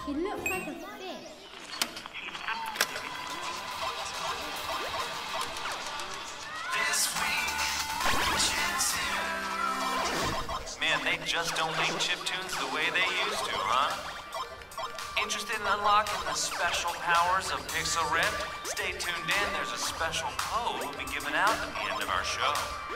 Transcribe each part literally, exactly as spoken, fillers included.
He looks like a fish. Man, they just don't make chiptunes the way they used to, huh? Interested in unlocking the special powers of Pixel Rift? Stay tuned in, there's a special code we'll be giving out at the end of our show.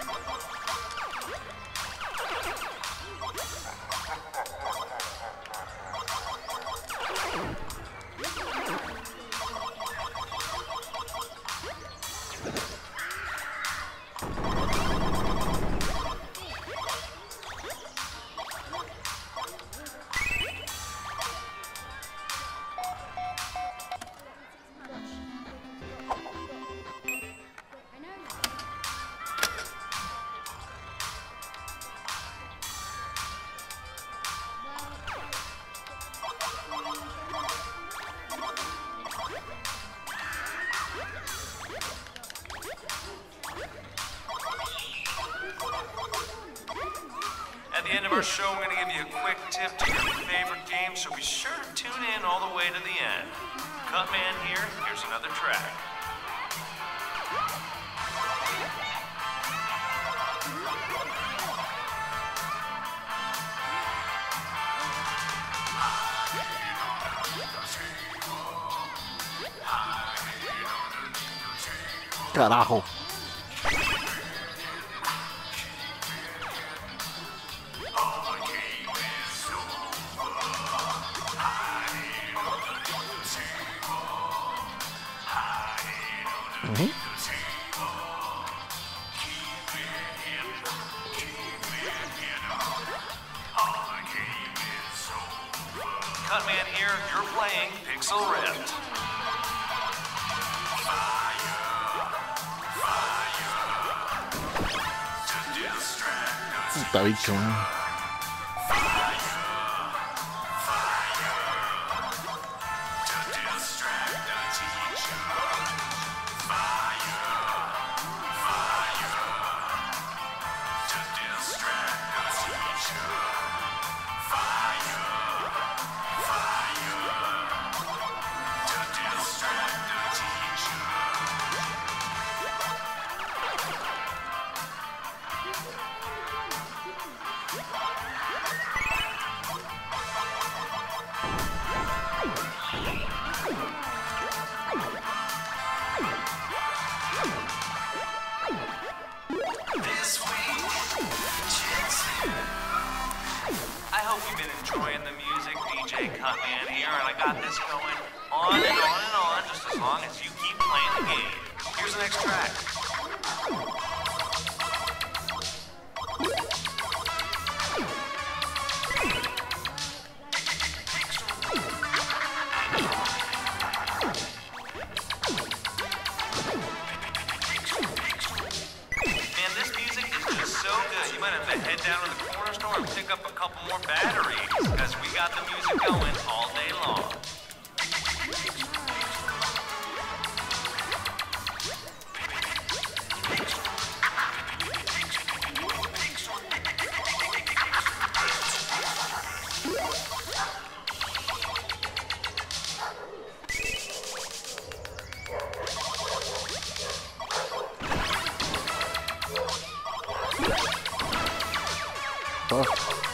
At the end of our show, we're going to give you a quick tip to your favorite game, so be sure to tune in all the way to the end. Cutman here, here's another track. Carajo. Mm-hmm. Cutman here, you're playing Pixel Rift. Puta bicho. I hope you've been enjoying the music. D J Cutman here, and I got this going on and on and on just as long as you keep playing the game. Here's the next track. Man, this music is just so good. You might have to head down to the corner store and pick up a couple more batteries, because we got the music going all day long. Oh.